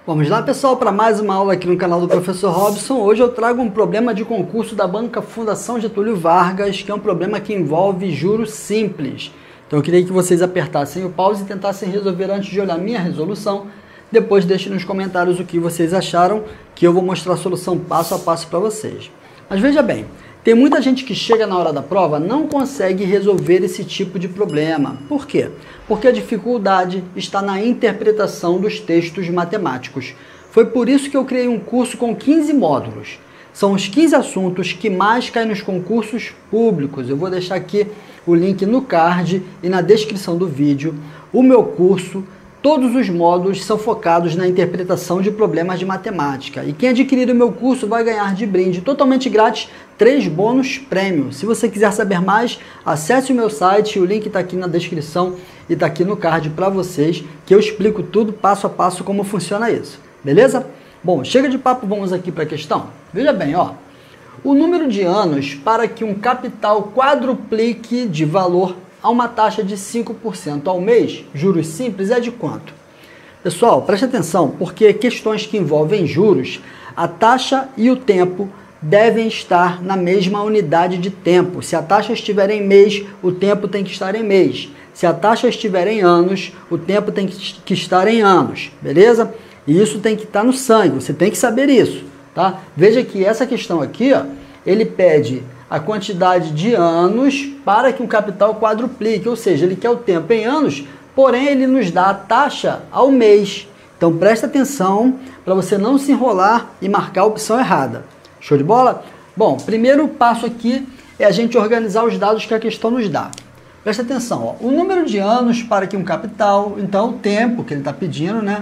Vamos lá, pessoal, para mais uma aula aqui no canal do Professor Robson. Hoje eu trago um problema de concurso da Banca Fundação Getúlio Vargas, que é um problema que envolve juros simples. Então eu queria que vocês apertassem o pause e tentassem resolver antes de olhar minha resolução. Depois deixem nos comentários o que vocês acharam, que eu vou mostrar a solução passo a passo para vocês. Mas veja bem, tem muita gente que chega na hora da prova e não consegue resolver esse tipo de problema. Por quê? Porque a dificuldade está na interpretação dos textos matemáticos. Foi por isso que eu criei um curso com 15 módulos. São os 15 assuntos que mais caem nos concursos públicos. Eu vou deixar aqui o link no card e na descrição do vídeo. O meu curso, todos os módulos são focados na interpretação de problemas de matemática. E quem adquirir o meu curso vai ganhar de brinde totalmente grátis 3 bônus prêmio. Se você quiser saber mais, acesse o meu site, o link está aqui na descrição e está aqui no card para vocês, que eu explico tudo passo a passo como funciona isso. Beleza? Bom, chega de papo, vamos aqui para a questão. Veja bem, ó. O número de anos para que um capital quadruplique de valor a uma taxa de 5% ao mês, juros simples, é de quanto? Pessoal, preste atenção, porque questões que envolvem juros, a taxa e o tempo devem estar na mesma unidade de tempo. Se a taxa estiver em mês, o tempo tem que estar em mês. Se a taxa estiver em anos, o tempo tem que estar em anos, beleza? E isso tem que estar no sangue, você tem que saber isso, tá? Veja que essa questão aqui, ó, ele pede a quantidade de anos para que um capital quadruplique, ou seja, ele quer o tempo em anos, porém ele nos dá a taxa ao mês. Então presta atenção para você não se enrolar e marcar a opção errada. Show de bola? Bom, primeiro passo aqui é a gente organizar os dados que a questão nos dá. Presta atenção, ó, o número de anos para que um capital, então o tempo que ele está pedindo, né?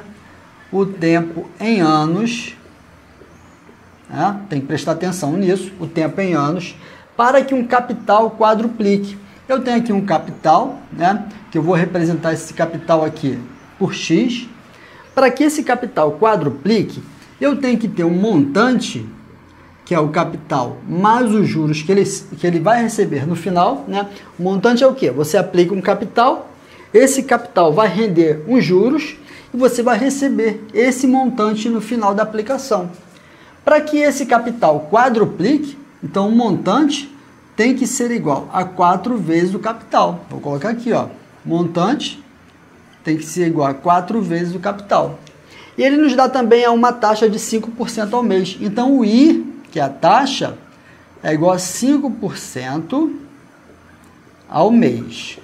O tempo em anos, né? Tem que prestar atenção nisso, o tempo em anos, para que um capital quadruplique. Eu tenho aqui um capital, né? Que eu vou representar esse capital aqui por X. Para que esse capital quadruplique, eu tenho que ter um montante, que é o capital mais os juros que ele vai receber no final, né? O montante é o quê? Você aplica um capital, esse capital vai render uns juros e você vai receber esse montante no final da aplicação. Para que esse capital quadruplique, então o montante tem que ser igual a 4 vezes o capital. Vou colocar aqui, ó, montante tem que ser igual a 4 vezes o capital. E ele nos dá também a uma taxa de 5% ao mês. Então o I, que é a taxa, é igual a 5% ao mês.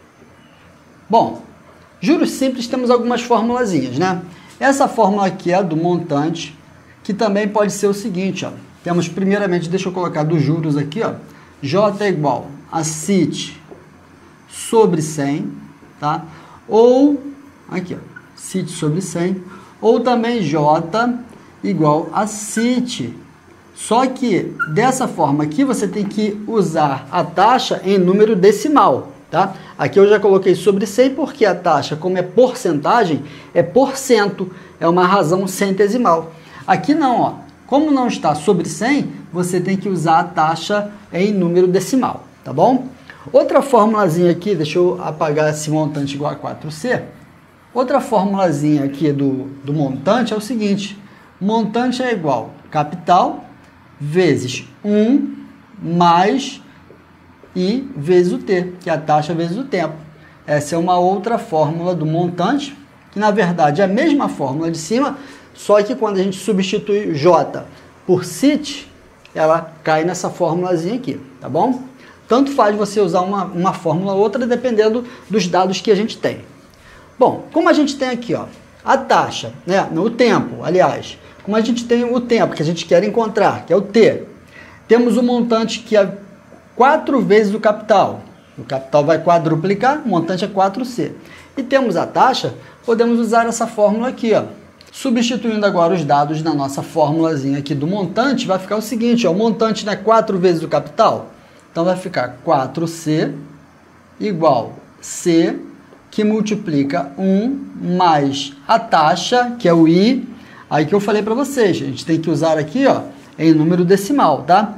Bom, juros simples temos algumas formulazinhas, né? Essa fórmula aqui é a do montante, que também pode ser o seguinte, ó. Temos primeiramente, deixa eu colocar dos juros aqui, ó. J é igual a CIT sobre 100, tá? Ou, aqui, ó, CIT sobre 100, ou também J igual a CIT. Só que, dessa forma aqui, você tem que usar a taxa em número decimal, tá? Aqui eu já coloquei sobre 100 porque a taxa, como é porcentagem, é porcento, é uma razão centesimal. Aqui não, ó. Como não está sobre 100, você tem que usar a taxa em número decimal, tá bom? Outra formulazinha aqui, deixa eu apagar esse montante igual a 4C. Outra formulazinha aqui do montante é o seguinte, montante é igual capital vezes 1 mais I vezes o T, que é a taxa vezes o tempo. Essa é uma outra fórmula do montante, que na verdade é a mesma fórmula de cima, só que quando a gente substitui J por CIT, ela cai nessa formulazinha aqui, tá bom? Tanto faz você usar uma fórmula ou outra, dependendo dos dados que a gente tem. Bom, como a gente tem aqui, ó, a taxa, né, o tempo, aliás, como a gente tem o tempo que a gente quer encontrar, que é o T, temos um montante que é 4 vezes o capital vai quadruplicar, o montante é 4C. E temos a taxa, podemos usar essa fórmula aqui, ó. Substituindo agora os dados na nossa formulazinha aqui do montante, vai ficar o seguinte, ó, o montante não é 4 vezes o capital? Então vai ficar 4C igual C, que multiplica 1 mais a taxa, que é o I, aí que eu falei para vocês, a gente tem que usar aqui, ó, em número decimal, tá?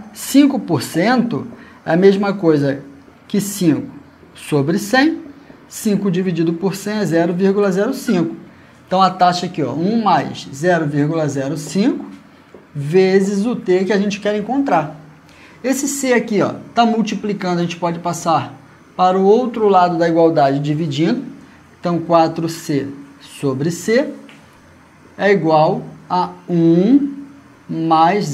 5% é a mesma coisa que 5 sobre 100, 5 dividido por 100 é 0,05. Então, a taxa aqui, ó, 1 mais 0,05 vezes o t que a gente quer encontrar. Esse c aqui, ó, está multiplicando, a gente pode passar para o outro lado da igualdade dividindo. Então, 4c sobre c é igual a 1 mais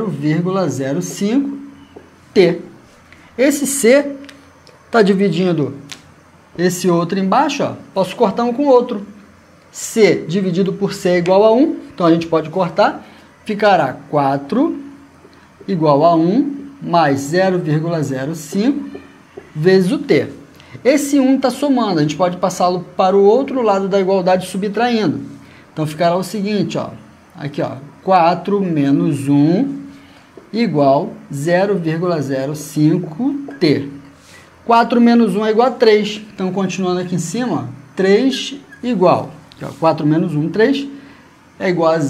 0,05t. Esse c está dividindo esse outro embaixo, ó, posso cortar um com o outro. C dividido por c é igual a 1, então a gente pode cortar. Ficará 4 igual a 1 mais 0,05 vezes o t. Esse 1 está somando, a gente pode passá-lo para o outro lado da igualdade subtraindo. Então ficará o seguinte, ó, aqui, ó, 4 menos 1 igual 0,05t. 4 menos 1 é igual a 3. Então, continuando aqui em cima, ó, 3 igual. Aqui, ó, 4 menos 1, 3, é igual a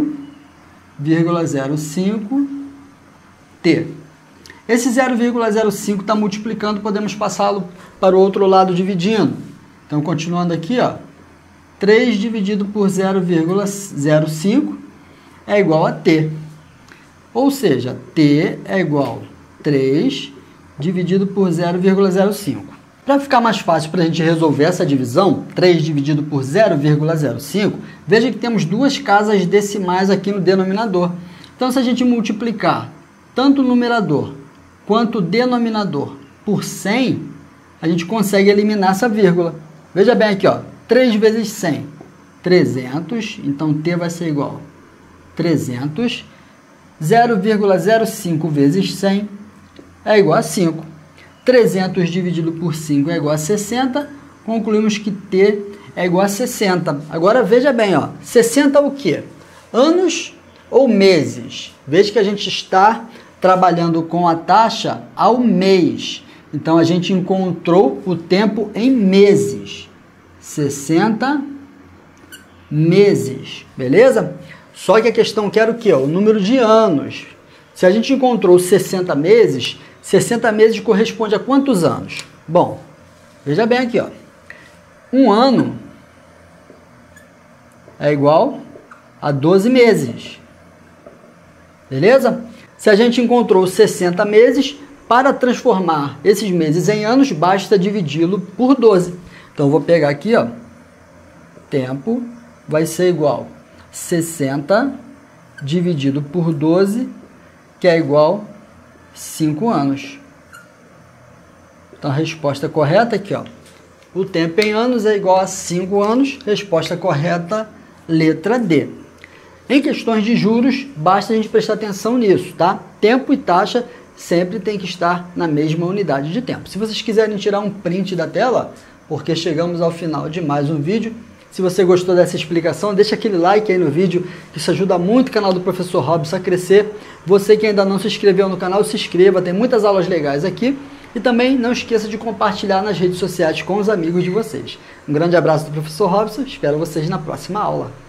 0,05t. Esse 0,05 está multiplicando, podemos passá-lo para o outro lado dividindo. Então, continuando aqui, ó, 3 dividido por 0,05 é igual a t. Ou seja, t é igual a 3 dividido por 0,05. Para ficar mais fácil para a gente resolver essa divisão, 3 dividido por 0,05, veja que temos duas casas decimais aqui no denominador. Então, se a gente multiplicar tanto o numerador quanto o denominador por 100, a gente consegue eliminar essa vírgula. Veja bem aqui, ó, 3 vezes 100, 300, então t vai ser igual a 300, 0,05 vezes 100 é igual a 5. 300 dividido por 5 é igual a 60, concluímos que t é igual a 60. Agora veja bem, ó, 60 o quê? Anos ou meses? Veja que a gente está trabalhando com a taxa ao mês. Então, a gente encontrou o tempo em meses. 60 meses, beleza? Só que a questão que era o quê? O número de anos. Se a gente encontrou 60 meses corresponde a quantos anos? Bom, veja bem aqui, ó. Um ano é igual a 12 meses. Beleza? Se a gente encontrou 60 meses, para transformar esses meses em anos, basta dividi-lo por 12. Então, eu vou pegar aqui, ó. Tempo vai ser igual a 60 dividido por 12, que é igual a 5 anos. Então, a resposta correta aqui, ó. O tempo em anos é igual a 5 anos. Resposta correta, letra D. Em questões de juros, basta a gente prestar atenção nisso, tá? Tempo e taxa sempre tem que estar na mesma unidade de tempo. Se vocês quiserem tirar um print da tela, porque chegamos ao final de mais um vídeo. Se você gostou dessa explicação, deixa aquele like aí no vídeo, que isso ajuda muito o canal do Professor Robson a crescer. Você que ainda não se inscreveu no canal, se inscreva, tem muitas aulas legais aqui. E também não esqueça de compartilhar nas redes sociais com os amigos de vocês. Um grande abraço do Professor Robson, espero vocês na próxima aula.